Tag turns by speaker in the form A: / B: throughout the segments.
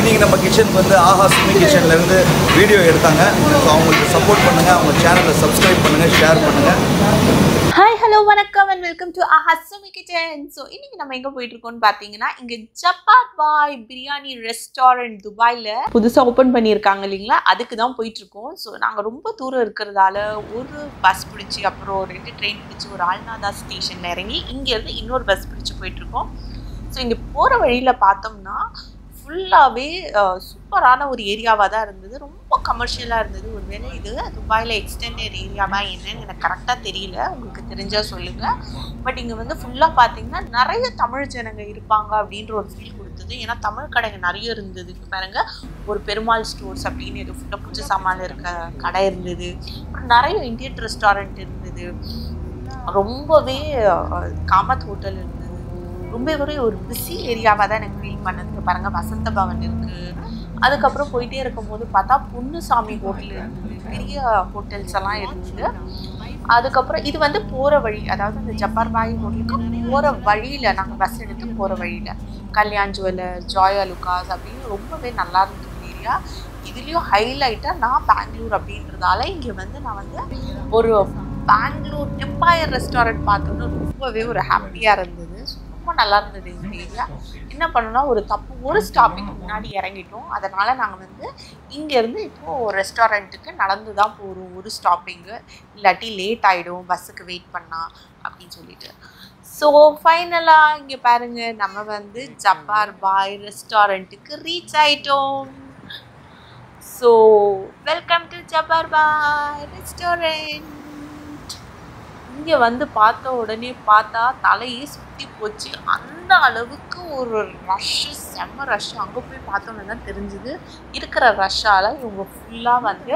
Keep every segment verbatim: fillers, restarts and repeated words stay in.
A: இன்னைக்கு நம்ம கிச்சனுக்கு வந்து HaHaSumi கிச்சன்ல இருந்து வீடியோ எடுத்தாங்க. ஸோ அவங்களுக்கு சப்போர்ட் பண்ணுங்க, அவங்க சேனலை சப்ஸ்கிரைப் பண்ணுங்க, ஷேர் பண்ணுங்க.
B: ஹாய் ஹலோ வணக்கம் and welcome to HaHaSumi kitchen. So இன்னைக்கு நம்ம எங்கே போயிட்டு இருக்கோம்னு பார்த்தீங்கன்னா, இங்கே ஜப்பார் பாய் பிரியாணி ரெஸ்டாரண்ட் துபாயில் புதுசாக ஓப்பன் பண்ணியிருக்காங்க இல்லைங்களா, அதுக்கு தான் போயிட்டு இருக்கோம். ஸோ நாங்கள் ரொம்ப தூரம் இருக்கிறதால ஒரு பஸ் பிடிச்சி அப்புறம் ரெண்டு ட்ரெயின் பிடிச்சி ஒரு ஆல்நாதா ஸ்டேஷனில் இறங்கி இங்கேருந்து இன்னொரு பஸ் பிடிச்சி போயிட்டு இருக்கோம். ஸோ இங்கே போகிற வழியில் பார்த்தோம்னா ஃபுல்லாகவே சூப்பரான ஒரு ஏரியாவாக தான் இருந்தது. ரொம்ப கமர்ஷியலாக இருந்தது. ஒரு வேளை இது துபாயில் எக்ஸ்டெண்டட் ஏரியாவா என்னன்னு எனக்கு கரெக்டாக தெரியல, உங்களுக்கு தெரிஞ்சால் சொல்லுங்கள். பட் இங்கே வந்து ஃபுல்லாக பார்த்தீங்கன்னா நிறைய தமிழ் ஜனங்க இருப்பாங்க அப்படின்ற ஒரு ஃபீல் கொடுத்தது. ஏன்னா தமிழ் கடைங்க நிறைய இருந்தது. இப்போ பாருங்க, ஒரு பெருமாள் ஸ்டோர்ஸ் அப்படின்னு ஏதோ ஃபுல்லாக பூஜை சாமான் இருக்க கடை இருந்தது. அப்புறம் நிறைய இந்தியன் ரெஸ்டாரண்ட் இருந்தது. ரொம்பவே காமத் ஹோட்டல் இருந்தது. ரொம்பவே ஒரு பிஸி ஏரியாவாக தான் எனக்கு ஃபீல் பண்ணது. பாருங்கள், வசந்த பவன் இருக்குது. அதுக்கப்புறம் போயிட்டே இருக்கும்போது பார்த்தா பொன்னுசாமி ஹோட்டல் இருந்தது. பெரிய ஹோட்டல்ஸ் எல்லாம் இருந்தது. அதுக்கப்புறம் இது வந்து போகிற வழி, அதாவது அந்த ஜப்பார் பாய் ஹோட்டலுக்கு போகிற வழியில் நாங்கள் பஸ் எடுத்து போகிற வழியில் கல்யாண் ஜுவல்லர், ஜாய் அலுகாஸ் அப்படின்னு ரொம்பவே நல்லா இருந்தது ஏரியா. இதுலேயும் ஹைலைட்டாக நான் பெங்களூர் அப்படின்றதால இங்கே வந்து நான் வந்து ஒரு பெங்களூர் எம்பயர் ரெஸ்டாரண்ட் பார்த்தோன்னு ரொம்பவே ஒரு ஹாப்பியாக இருந்தது. ரொம்ப நல்லா இருந்தது இந்த ஏரியா. என்ன பண்ணோம்னா, ஒரு தப்பு ஒரு ஸ்டாப்பிங் முன்னாடி இறங்கிட்டோம். அதனால் நாங்கள் வந்து இங்கேருந்து இப்போது ரெஸ்டாரண்ட்டுக்கு நடந்து தான் போகிறோம். ஒரு ஸ்டாப்பிங்கு இல்லாட்டி லேட் ஆகிடும் பஸ்ஸுக்கு வெயிட் பண்ணால் அப்படின்னு சொல்லிட்டு. ஸோ ஃபைனலாக இங்கே பாருங்கள், நம்ம வந்து ஜப்பார் பாய் ரெஸ்டாரண்ட்டுக்கு ரீச் ஆகிட்டோம். So welcome to Jabbar Bhai restaurant. இங்கே வந்து பார்த்த உடனே பார்த்தா தலையே சுற்றி போச்சு. அந்த அளவுக்கு ஒரு ரஷ்ஷு, செம்ம ரஷ்ஷு. அங்கே போய் பார்த்தோன்னு தான் தெரிஞ்சுது இருக்கிற ரஷ்ஷால் இவங்க ஃபுல்லாக வந்து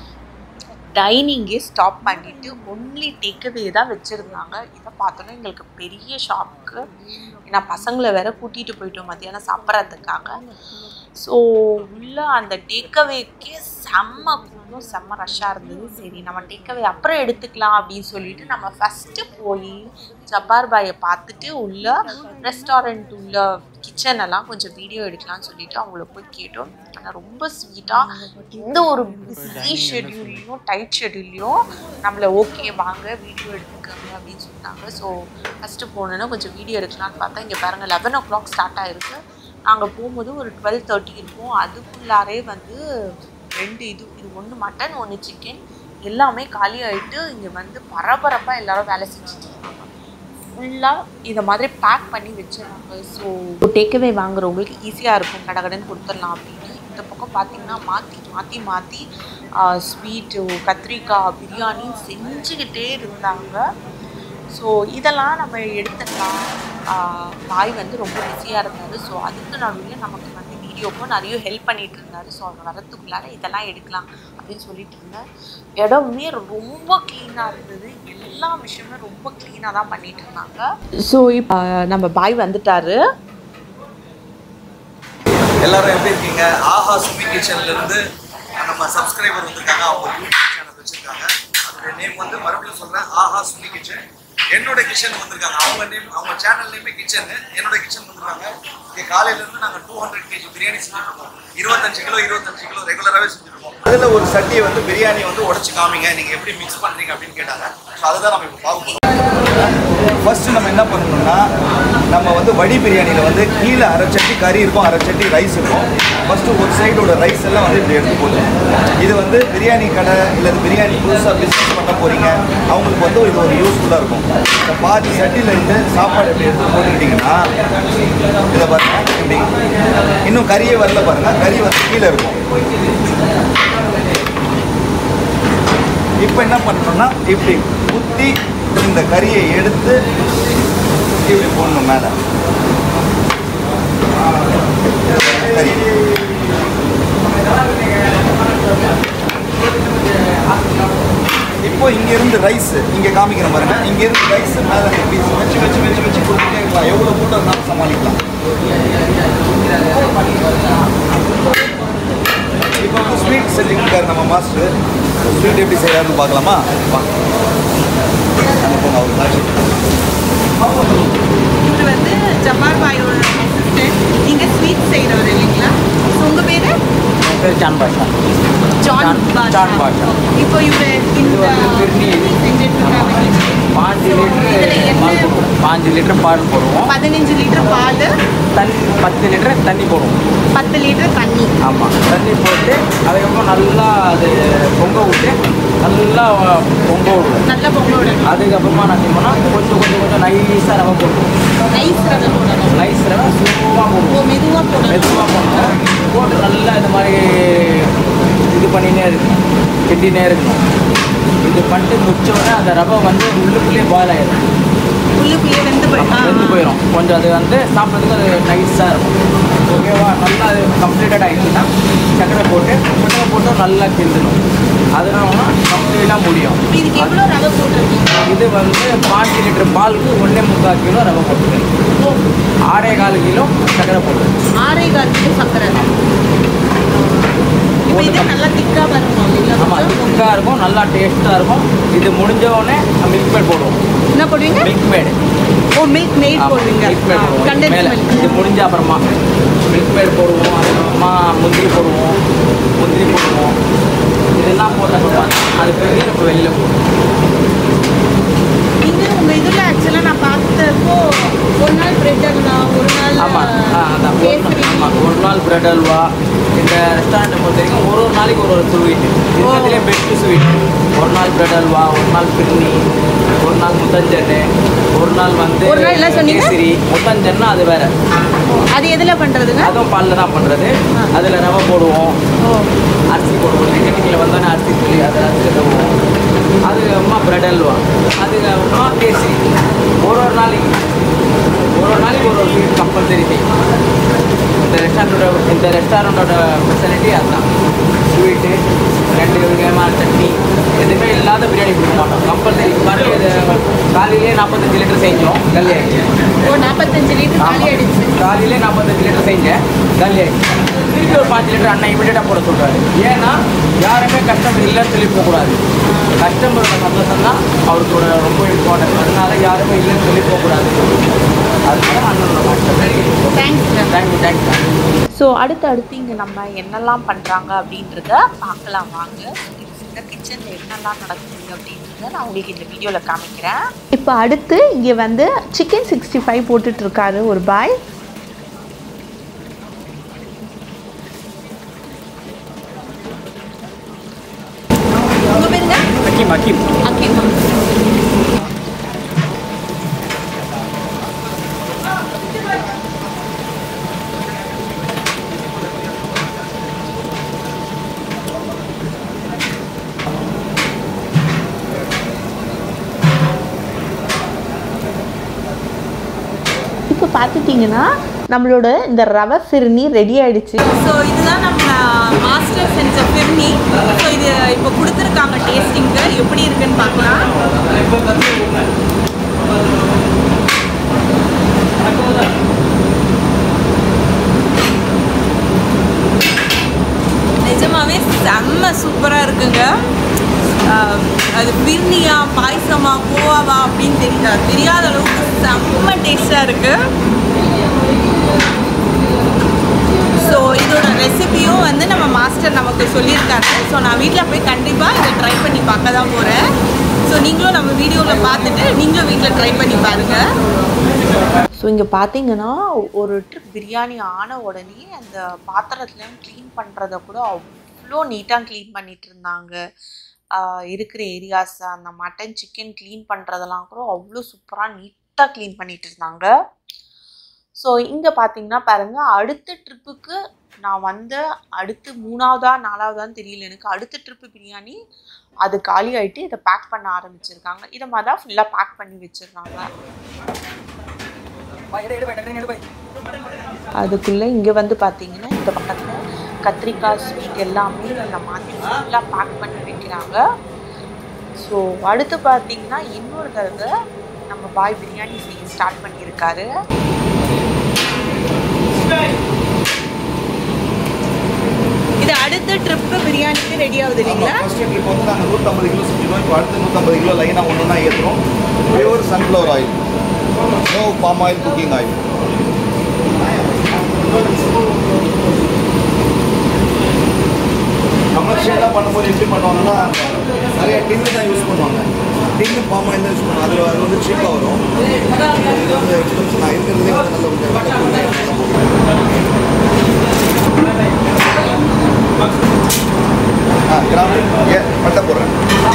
B: டைனிங்கே ஸ்டாப் பண்ணிவிட்டு ஒன்லி டேக்அவே தான் வச்சுருந்தாங்க. இதை பார்த்தோன்னா எங்களுக்கு பெரிய ஷாப்புக்கு. ஏன்னா பசங்களை வேற கூட்டிகிட்டு போயிட்டோம் மத்தியானம் சாப்பிட்றதுக்காக. ஸோ உள்ள அந்த டேக்அவேக்கே செம்ம கூட்டம், செம்ம ரஷ்ஷாக இருந்தது. சரி, நம்ம டேக்அவே அப்புறம் எடுத்துக்கலாம் அப்படின்னு சொல்லிட்டு நம்ம ஃபஸ்ட்டு போய் ஜப்பார் பாயை பார்த்துட்டு உள்ள ரெஸ்டாரண்ட் உள்ள கிச்சனெல்லாம் கொஞ்சம் வீடியோ எடுக்கலாம்னு சொல்லிட்டு அவங்கள போய் கேட்டோம். ஆனால் ரொம்ப ஸ்வீட்டாக எந்த ஒரு பிஸி ஷெட்யூல்லையும் டைட் ஷெட்யூல்லையும் நம்மளை ஓகே வாங்க வீடியோ எடுத்துக்கோங்க அப்படின்னு சொன்னாங்க. ஸோ ஃபஸ்ட்டு போனோன்னா கொஞ்சம் வீடியோ எடுக்கலான்னு பார்த்தா இங்கே பாருங்கள், லெவன் ஓ கிளாக் ஸ்டார்ட் ஆகிருக்கு. நாங்கள் போகும்போது ஒரு டுவெல் தேர்ட்டி இருக்கும். அதுக்குள்ளாரே வந்து ரெண்டு இது இது ஒன்று மட்டன் ஒன்று சிக்கன் எல்லாமே காலி ஆகிட்டு இங்கே வந்து பரபரப்பாக எல்லோரும் வேலை செஞ்சுட்டு இருக்காங்க. ஃபுல்லாக இதை மாதிரி பேக் பண்ணி வச்சுருந்தாங்க. ஸோ டேக்அவே வாங்குறவங்களுக்கு ஈஸியாக இருக்கும், கடகடன்னு கொடுத்துடலாம் அப்படின்னு. இந்த பக்கம் பார்த்திங்கன்னா மாற்றி மாற்றி மாற்றி ஸ்வீட்டு, கத்திரிக்காய், பிரியாணி செஞ்சுக்கிட்டே இருந்தாங்க. ஸோ இதெல்லாம் நம்ம எடுத்துக்கலாம். பாய் வந்து ரொம்ப பிஸியாக இருந்தார். ஸோ அதுக்கு நடுவில் நமக்கு வந்து வீடியோக்கும் நிறைய ஹெல்ப் பண்ணிகிட்டு இருந்தார். ஸோ அவங்க வரத்துக்குள்ளார இதெல்லாம் எடுக்கலாம் அப்படின்னு சொல்லிட்டு இருந்தேன். இடமே ரொம்ப க்ளீனாக இருந்தது. எல்லா விஷயமே ரொம்ப க்ளீனாக தான் பண்ணிகிட்டு இருந்தாங்க. ஸோ இப்போ நம்ம பாய் வந்துட்டாரு.
A: எல்லாரும் எப்படி இருக்கீங்க? HaHaSumi கிச்சன்லேருந்து நம்ம சப்ஸ்கிரைபர் வந்திருக்காங்க. அவங்க யூடியூப் சேனல் வச்சுருக்காங்க. அதோடைய நேம் வந்து மறுபடியும் சொல்கிறேன், HaHaSumi கிச்சன். என்னோட கிச்சன் வந்திருக்காங்க. அவங்க நேம், அவங்க சேனல் நேமே கிச்சன். என்னோட கிச்சன் வந்திருக்காங்க. இங்கே காலையிலேருந்து நாங்கள் டூ ஹண்ட்ரட் கேஜி பிரியாணி செஞ்சுருக்கோம். இருபத்தஞ்சு கிலோ இருபத்தஞ்சு கிலோ ரெகுலராகவே செஞ்சுருக்கோம். அதில் ஒரு சட்டியை வந்து பிரியாணி வந்து உடச்சி காமிங்க, நீங்கள் எப்படி மிக்ஸ் பண்ணுறீங்க அப்படின்னு கேட்டாங்க. ஸோ அதுதான் நம்ம இப்போ பார்க்க போகிறோம். ஃபஸ்ட்டு நம்ம என்ன பண்ணணும்னா, நம்ம வந்து வடி பிரியாணியில் வந்து கீழே அரை சட்டி கறி இருக்கும், அரை சட்டி ரைஸ் இருக்கும். ஃபஸ்ட்டு ஒரு சைடோட ரைஸ் எல்லாம் வந்து இப்படி எடுத்து போடுவோம். இது வந்து பிரியாணி கடை இல்லை பிரியாணி புதுசாக பிஸ்னஸ் பண்ண போகிறீங்க, அவங்களுக்கு வந்து இது ஒரு யூஸ்ஃபுல்லாக இருக்கும். இந்த பாதி சட்டியிலேருந்து சாப்பாடு எப்படி எடுத்து போட்டுக்கிட்டிங்கன்னா இதை பாருங்கள், இப்படி இன்னும் கறியே வரல பாருங்கள், கறி வந்து கீழே இருக்கும். இப்போ என்ன பண்ணணும்னா, இப்படி குத்தி இந்த கறியை எடுத்து இப்படி போடணும் மேலே. கறி இப்போ இங்கேருந்து ரைஸ் இங்கே காமிக்கிற பாருங்க, இங்கேருந்து ரைஸ் மேலே பீஸ் வச்சு வச்சு வச்சு வச்சு கொடுத்துட்டே இருக்கலாம். எவ்வளோ கூட்டம் இருந்தாலும் சமாளிக்கலாம். இப்போ வந்து ஸ்வீட் செஞ்சுக்கிட்டார் நம்ம மாஸ்டர். ஸ்வீட் எப்படி செய்யறாருன்னு பார்க்கலாமா?
B: இது வந்து ஜப்பார் பாயோட அசிஸ்டன்ட். நீங்கள் ஸ்வீட் செய்கிறவர் இல்லைங்களா? ஸோ உங்கள்
C: ஜான் பாஷா.
B: ஜான்
C: ஜான் பாஷா.
B: இப்போ இவரு இந்த
C: பிரியாணி
B: செஞ்சுட்டு இருக்காங்க.
C: பாஞ்சு லிட்டர் பாஞ்சு லிட்டர் பால் போடுவோம்.
B: பதினஞ்சு லிட்டர் பால்,
C: தண்ணி பத்து லிட்டர் தண்ணி போடுவோம்.
B: பத்து லிட்டர் தண்ணி.
C: ஆமாம், தண்ணி போட்டு அதுக்கப்புறம் நல்லா அது பொங்க விட்டு நல்லா பொங்க விடுவோம்.
B: நல்லா பொங்க விடணும்.
C: அதுக்கப்புறமா நான் செய்வோம்னா கொஞ்சம் கொஞ்சம் கொஞ்சம் நைஸாக ரவை போடுவோம்.
B: நைஸ் ரவை போடணும்.
C: நைஸ் ரவை ஸ்லோவாக போடுவோம்.
B: மெதுவாக போடணும்.
C: மெதுவாக போடணும். போட்டு நல்லா இந்த மாதிரி இது பண்ணினே இருக்கணும், கிண்டினே இருக்கணும். இது பண்ணிட்டு முடிச்சோடனே அந்த ரவை வந்து உள்ளுக்குள்ளேயே பாயில் ஆகிடும்.
B: உள்ளுக்குள்ளேயே வெந்து போயிடும்.
C: வெந்து போயிடும். கொஞ்சம் அது வந்து சாப்பிட்றதுக்கு அது நைஸாக இருக்கும். ஓகேவா? நல்லா அது கம்ப்ளீட்டட் ஆகிடுச்சுன்னா சக்கரை போட்டு சக்கரை போட்டு நல்லா கிண்டணும். அதனால கம்ப்ளீட்டாக முடியும்.
B: இதுக்கு எவ்வளோ ரவை போட்டுருக்கீங்க? இது
C: வந்து பாஞ்சு லிட்டர் பாலுக்கு ஒன்றே முக்கால் கிலோ ரவை போட்டுருக்கேன். ஆறே கால் கிலோ சக்கரை போட்டு
B: ஆறே கால் கிலோ சக்கரை. இப்போ இது நல்லா திக்காக வரும் இல்லைங்களா?
C: ஆமாம், திக்காக இருக்கும், நல்லா டேஸ்ட்டாக இருக்கும். இது முடிஞ்சோடனே மில்க் மேட் போடுவோம்.
B: என்ன போடுவீங்க?
C: Milkmaid.
B: ஓ, மில்க் மேட் போடுவீங்க.
C: மில்க் மேட் போடுவோம் மேலே. இது முடிஞ்ச அப்புறமா மில்க் மேட் போடுவோம். அதுக்கப்புறமா முந்திரி போடுவோம். முந்திரி போடுவோம். இதெல்லாம் போட்டப்போ அது பெரிய நம்ம வெளியில் போடுவோம்.
B: இது உங்கள் இதில் ஆக்சுவலாக நான் பார்த்தப்போ ஒரு நாள் பிரெட் அல்வா, ஒரு நாள்
C: ஆமாம் அதான் ஆமாம் ஒரு நாள் பிரெட் அல்வா. இந்த ரெஸ்டாரண்ட்டை பொறுத்த வரைக்கும் ஒரு ஒரு நாளைக்கு ஒரு ஒரு ஸ்வீட்டு. இருக்கிறதுலே பெஸ்ட்டு ஸ்வீட். ஒரு நாள் பிரெட் அல்வா, ஒரு நாள் பிரினி, ஒரு நாள் முத்தஞ்சன்னு, ஒரு நாள் வந்து கேசரி. முத்தஞ்சன்னா அது வேறு.
B: அது எதில் பண்ணுறதுங்க? அதுவும்
C: பாலில் தான் பண்ணுறது. அதில் ரவை போடுவோம், அரிசி போடுவோம். நெகட்டிங்கில் வந்தோன்னே அரிசி சொல்லி அதை அரிசி தருவோம். அதுக்கப்புறமா பிரெட் அல்வா, அதுக்கப்புறமா கேசரி. ஒரு ஒரு நாளைக்கு ஒரு ஒரு நாளைக்கு ஒரு ஒரு ஸ்வீட் கம்பல்சரி செய்யும். இந்த ரெஸ்டாரண்ட்டோட இந்த ரெஸ்டாரண்ட்டோட ஸ்பெஷாலிட்டி அதுதான். ஸ்வீட்டு, ரெண்டு விதமான சட்னி, எதுவுமே இல்லாத பிரியாணி கொடுக்க மாட்டோம். கம்பல்சரி பாருங்க. இது காலையிலே நாற்பத்தஞ்சு லிட்டர் செஞ்சோம், கல்லி ஆகிடுச்சு.
B: ஓ, நாற்பத்தஞ்சு லிட்டர் காலி ஆகிடுச்சு.
C: காலையிலே நாற்பத்தஞ்சு லிட்டர் செஞ்சேன், கல்லி ஆகிடுச்சு. திருப்பி ஒரு பாஞ்சு லிட்டர் அண்ணன் இமீடியட்டாக போட சொல்கிறாரு. ஏன்னா யாருமே கஸ்டமர் இல்லைன்னு சொல்லி போகக்கூடாது. கஸ்டமரோட சந்தோஷம் தான் அவருக்கு ரொம்ப இம்பார்ட்டன்ட். அதனால யாருமே இல்லைன்னு சொல்லி போகக்கூடாது. அதனால அண்ணனோட
B: தேங்க்ஸ்
C: தேங்க்யூ தேங்க்யூ.
B: ஸோ அடுத்து அடுத்து இங்கே நம்ம என்னெல்லாம் பண்ணுறாங்க அப்படின்றத பார்க்கலாம் வாங்க. இந்த கிச்சனில் என்னெல்லாம் நடக்குது அப்படின்றத நான் உங்களுக்கு இந்த வீடியோவில் காமிக்கிறேன். இப்போ அடுத்து இங்கே வந்து சிக்கன் சிக்ஸ்டி ஃபைவ் போட்டுட்ருக்காரு ஒரு பாய். உங்கள் பேருங்க?
C: அக்கீம். அக்கீம்
B: அக்கீம். இப்போ பார்த்துட்டிங்கன்னா நம்மளோட இந்த ரவை ஃபிர்னி ரெடி ஆகிடுச்சு. ஸோ இதுதான் நம்ம மாஸ்டர் செஞ்ச ஃபிர்னி. ஸோ இது இப்போ கொடுத்துருக்காங்க டேஸ்டிங்க்கு. எப்படி இருக்குன்னு பார்க்கலாம். நிஜமாவே செம்ம சூப்பராக இருக்குங்க. அது பிரியாணியா பாயசமா கோவாவா அப்படின்னு தெரியல தெரியாத அளவுக்கு செம்ம டேஸ்டாக இருக்குது. ஸோ இதோட ரெசிபியும் வந்து நம்ம மாஸ்டர் நமக்கு சொல்லியிருக்காங்க. ஸோ நான் வீட்டில் போய் கண்டிப்பாக இதை ட்ரை பண்ணி பார்க்க தான் போகிறேன். ஸோ நீங்களும் நம்ம வீடியோவில் பார்த்துட்டு நீங்களும் வீட்டில் ட்ரை பண்ணி பாருங்கள். ஸோ இங்கே பார்த்தீங்கன்னா ஒரு ட்ரிப் பிரியாணி ஆன உடனே அந்த பாத்திரத்துலேயும் க்ளீன் பண்ணுறத கூட அவ்வளோ நீட்டாக க்ளீன் பண்ணிகிட்டு இருந்தாங்க. இருக்கிற ஏரியாஸ் அந்த மட்டன் சிக்கன் க்ளீன் பண்ணுறதெல்லாம் கூட அவ்வளோ சூப்பராக நீட்டாக க்ளீன் பண்ணிகிட்டு இருந்தாங்க. ஸோ இங்கே பார்த்தீங்கன்னா பாருங்கள், அடுத்த ட்ரிப்புக்கு நான் வந்து அடுத்து மூணாவதா நாலாவதான்னு தெரியல எனக்கு. அடுத்த ட்ரிப்பு பிரியாணி அது காலி ஆகிட்டு இதை பேக் பண்ண ஆரம்பிச்சிருக்காங்க. இதை மாதிரி தான் ஃபுல்லாக பேக் பண்ணி வச்சிடுறாங்க. அதுக்குள்ளே இங்கே வந்து பார்த்தீங்கன்னா இந்த பக்கத்தில் கத்திரிக்காய் ஸ்வீட் எல்லாமே இந்த மாதிரி ஃபுல்லாக பேக் பண்ணி வைக்கிறாங்க. ஸோ அடுத்து பார்த்தீங்கன்னா இன்னொரு தடவை நம்ம பாய் பிரியாணி செய்ய ஸ்டார்ட் பண்ணியிருக்காரு. இது அடுத்த ட்ரிப்பு பிரியாணிக்கு ரெடி ஆகுது இல்லைங்களா?
A: ஃபர்ஸ்ட் ட்ரிப் வந்து நாங்கள் நூற்றம்பது கிலோ செஞ்சிடும். இப்போ அடுத்து நூற்றம்பது கிலோ லைனாக ஒன்று தான் ஏற்றுறோம். Pure sunflower oil, no palm oil, cooking oil. வீட்டிலலாம் பண்ணும்போது எப்படி பண்ணுவாங்கன்னா நிறைய டின்னு தான் யூஸ் பண்ணுவாங்க. டின்னு பாம் ஆயில் தான் யூஸ் பண்ணுவாங்க. அதில் அது வந்து சீப்பாக வரும். இது வந்து எக்ஸ்பென்சிவ். நான் இருக்கிறதே வந்து நல்ல கொஞ்சம் வேலை ஆ கிராமி ஏ பட்டை போடுறேன்.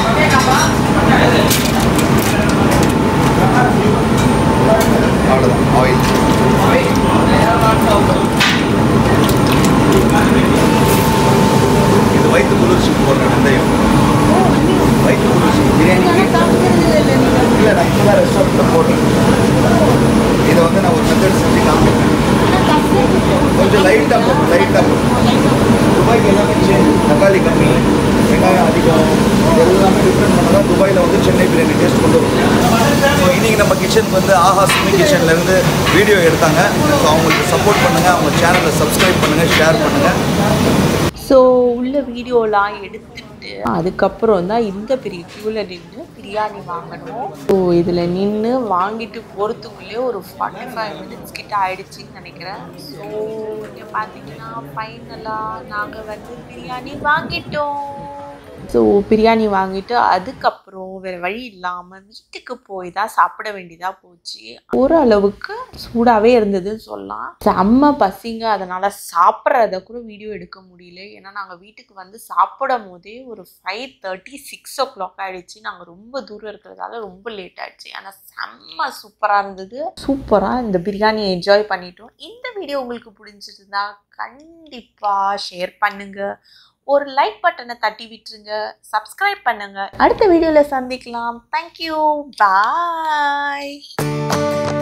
A: அவ்வளோதான் ஆயில். இது வயிற்று குளிர்ச்சிக்கு போடுறேன். வெந்தயம் வயிற்று குளிர்ச்சி பிரியாணி இல்லை, நான் இப்போ தான் ரெஸ்டாரண்ட்டில் போடுறேன். இதை வந்து நான் ஒரு மெத்தட் செஞ்சு காமிக்கிறேன். கொஞ்சம் லைட்டாக போகும், லைட்டாக போகும். துபாய்க்கு எல்லாமே சேஞ்ச். தக்காளி கம்மி, வெங்காயம் அதிகம், எல்லாமே டிஃப்ரெண்ட் பண்ணதான் துபாயில் வந்து சென்னை பிரியாணி டேஸ்ட் கொண்டு வரும். ஸோ இன்றைக்கி நம்ம கிச்சனுக்கு வந்து ஆஹா சுமி கிச்சன்லேருந்து வீடியோ எடுத்தாங்க. ஸோ அவங்களுக்கு சப்போர்ட் பண்ணுங்கள், அவங்க சேனலை சப்ஸ்கிரைப் பண்ணுங்கள், ஷேர் பண்ணுங்கள்.
B: ஸோ உள்ள வீடியோலாம் எடுத்துட்டு அதுக்கப்புறம் தான் இந்த பெரிய க்யூவில் நின்று பிரியாணி வாங்கணும். ஸோ இதில் நின்று வாங்கிட்டு போகிறதுக்குள்ளே ஒரு ஃபார்ட்டி ஃபைவ் மினிட்ஸ் கிட்ட ஆயிடுச்சுன்னு நினைக்கிறேன். ஸோ இங்கே பார்த்தீங்கன்னா ஃபைனலாக நாங்கள் வந்து பிரியாணி வாங்கிட்டோம். ஸோ பிரியாணி வாங்கிட்டு அதுக்கப்புறம் வேறு வழி இல்லாமல் வீட்டுக்கு போய் தான் சாப்பிட வேண்டியதாக போச்சு. ஓரளவுக்கு சூடாகவே இருந்ததுன்னு சொல்லலாம். செம்ம பசிங்க, அதனால் சாப்பிட்றத கூட வீடியோ எடுக்க முடியல. ஏன்னா நாங்கள் வீட்டுக்கு வந்து சாப்பிடும் போதே ஒரு five thirty six o'clock ஆகிடுச்சு. நாங்கள் ரொம்ப தூரம் இருக்கிறதால ரொம்ப லேட் ஆகிடுச்சு. ஆனால் செம்ம சூப்பராக இருந்தது. சூப்பராக இந்த பிரியாணியை என்ஜாய் பண்ணிட்டோம். இந்த வீடியோ உங்களுக்கு பிடிச்சிருந்தா கண்டிப்பாக ஷேர் பண்ணுங்கள், ஒரு லைக் பட்டனை தட்டி விட்டுருங்க, சப்ஸ்கிரைப் பண்ணுங்க. அடுத்த வீடியோவில் சந்திக்கலாம். தேங்க்யூ, பாய்.